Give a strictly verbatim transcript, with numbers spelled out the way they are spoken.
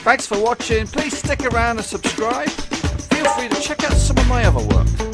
Thanks for watching. Please stick around and subscribe. Feel free to check out some of my other work.